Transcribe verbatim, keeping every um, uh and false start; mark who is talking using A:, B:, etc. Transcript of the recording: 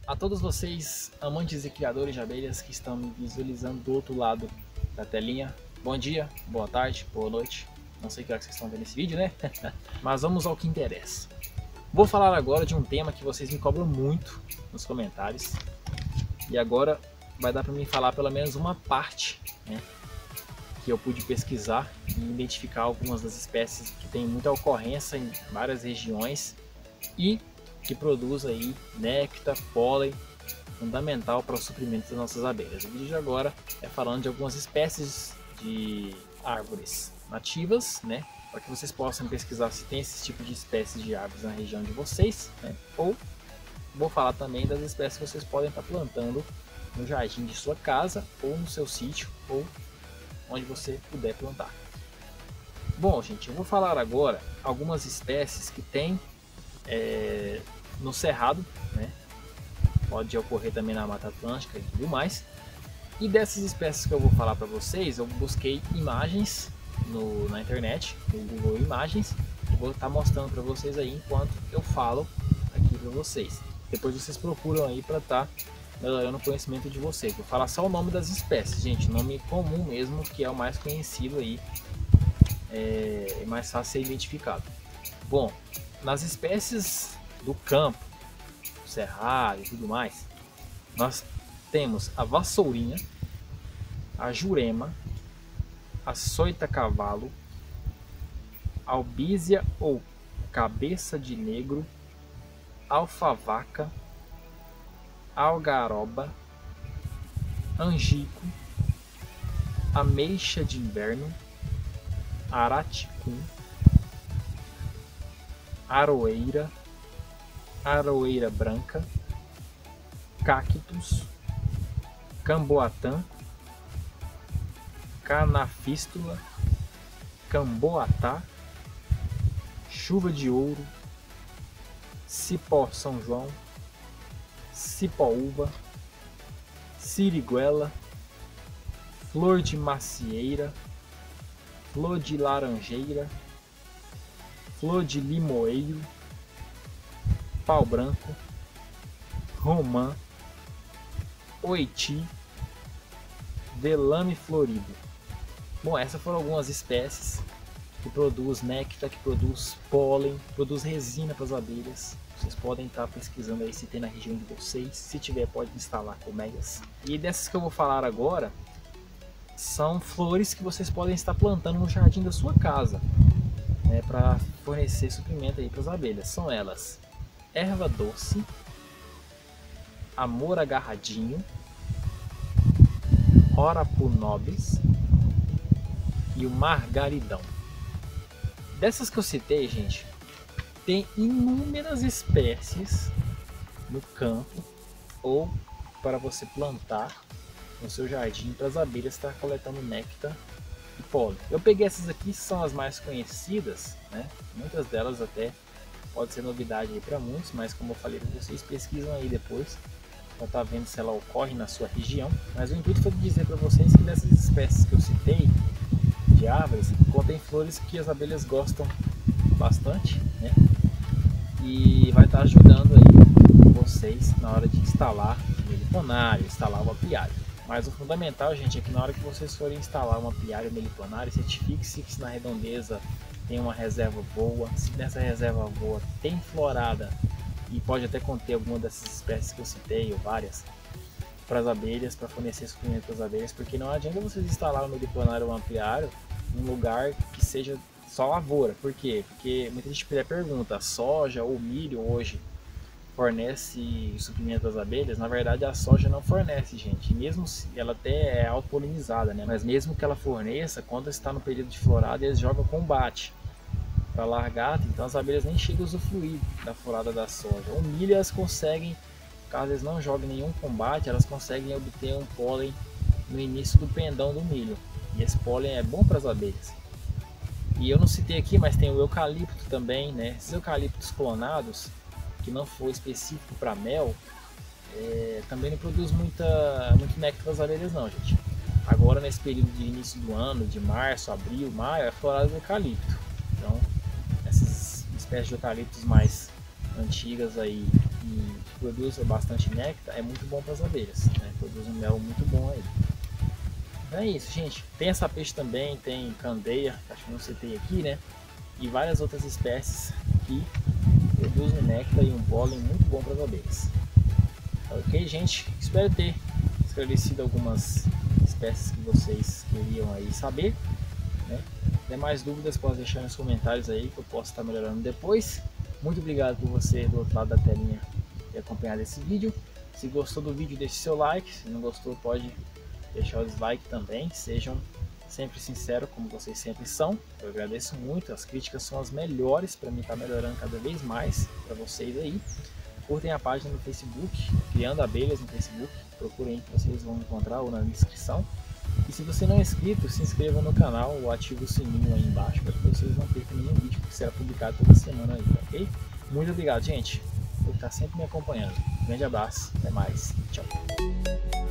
A: A todos vocês, amantes e criadores de abelhas que estão me visualizando do outro lado da telinha, bom dia, boa tarde, boa noite. Não sei que hora que vocês estão vendo esse vídeo, né? Mas vamos ao que interessa. Vou falar agora de um tema que vocês me cobram muito nos comentários. E agora vai dar para mim falar pelo menos uma parte, né, que eu pude pesquisar e identificar algumas das espécies que tem muita ocorrência em várias regiões e que produz aí néctar, pólen, fundamental para o suprimento das nossas abelhas. O vídeo de agora é falando de algumas espécies de árvores nativas, né, para que vocês possam pesquisar se tem esse tipo de espécies de árvores na região de vocês, né, ou vou falar também das espécies que vocês podem estar plantando no jardim de sua casa ou no seu sítio ou onde você puder plantar. Bom, gente, eu vou falar agora algumas espécies que tem é, no cerrado, né? Pode ocorrer também na Mata Atlântica e tudo mais. E dessas espécies que eu vou falar para vocês, eu busquei imagens no, na internet, no Google Imagens, e vou estar mostrando para vocês aí enquanto eu falo aqui para vocês. Depois vocês procuram aí para estar melhorando o conhecimento de vocês. Vou falar só o nome das espécies, gente, nome comum mesmo, que é o mais conhecido aí, é mais fácil ser identificado. Bom, nas espécies do campo, cerrado e tudo mais, nós temos a vassourinha, a jurema, a soita-cavalo, albízia ou cabeça de negro, alfavaca, algaroba, angico, ameixa de inverno, araticum, aroeira, aroeira branca, cactus, camboatã, canafístula, camboatá, chuva de ouro, cipó São João, cipó-uva, siriguela, flor de macieira, flor de laranjeira, flor de limoeiro, pau branco, romã, oiti, velame florido. Bom, essas foram algumas espécies que produz néctar, que produz pólen, produz resina para as abelhas. Vocês podem estar pesquisando aí se tem na região de vocês. Se tiver, pode instalar colmeias. E dessas que eu vou falar agora são flores que vocês podem estar plantando no jardim da sua casa, né, para fornecer suprimento aí para as abelhas. São elas: erva doce, amor agarradinho, orapu nobis e o margaridão. Dessas que eu citei, gente, tem inúmeras espécies no campo ou para você plantar no seu jardim para as abelhas estar coletando néctar e pólen. Eu peguei essas aqui, são as mais conhecidas, né? Muitas delas até pode ser novidade aí para muitos, mas como eu falei para vocês, pesquisam aí depois para estar vendo se ela ocorre na sua região. Mas o intuito foi dizer para vocês que dessas espécies que eu citei de árvores, contém flores que as abelhas gostam bastante, né? E vai estar ajudando aí vocês na hora de instalar o meliponário, instalar o apiário. Mas o fundamental, gente, é que na hora que vocês forem instalar um apiário meliponário, certifique-se que na redondeza tem uma reserva boa. Se nessa reserva boa tem florada e pode até conter alguma dessas espécies que eu citei, ou várias, para as abelhas, para fornecer suprimento para as abelhas, porque não adianta vocês instalar um meliponário ou um apiário em um lugar que seja só lavoura. Por quê? Porque muita gente pergunta, soja ou milho hoje fornece suprimento às abelhas? Na verdade a soja não fornece, gente, mesmo se ela até é autopolinizada, né? Mas mesmo que ela forneça, quando está no período de florada, eles jogam combate para largata, então as abelhas nem chegam a usufruir da florada da soja. O milho elas conseguem, caso eles não joguem nenhum combate, elas conseguem obter um pólen no início do pendão do milho, e esse pólen é bom para as abelhas. E eu não citei aqui, mas tem o eucalipto também, né? Esses eucaliptos clonados, que não foi específico para mel, é, também não produz muita, muito néctar para as abelhas não, gente. Agora nesse período de início do ano, de março, abril, maio, é florada do eucalipto. Então essas espécies de eucaliptos mais antigas aí, e produz bastante néctar, é muito bom para as abelhas, né? Produz um mel muito bom aí. Então é isso, gente. Tem essa peixe também, tem candeia, acho que não citei aqui, né? E várias outras espécies que produzem néctar e um pólen muito bom para as abelhas. Ok, gente? Espero ter esclarecido algumas espécies que vocês queriam aí saber, né? Se tem mais dúvidas, pode deixar nos comentários aí que eu posso estar melhorando depois. Muito obrigado por você do outro lado da telinha ter acompanhado esse vídeo. Se gostou do vídeo, deixe seu like. Se não gostou, pode deixar o dislike também. Sejam sempre sinceros, como vocês sempre são. Eu agradeço muito. As críticas são as melhores para mim estar melhorando cada vez mais para vocês aí. Curtem a página no Facebook, Criando Abelhas no Facebook, procurem que vocês vão encontrar ou na descrição. E se você não é inscrito, se inscreva no canal ou ative o sininho aí embaixo para que vocês não percam nenhum vídeo que será publicado toda semana aí, ok? Muito obrigado, gente, por estar sempre me acompanhando. Um grande abraço, até mais, tchau!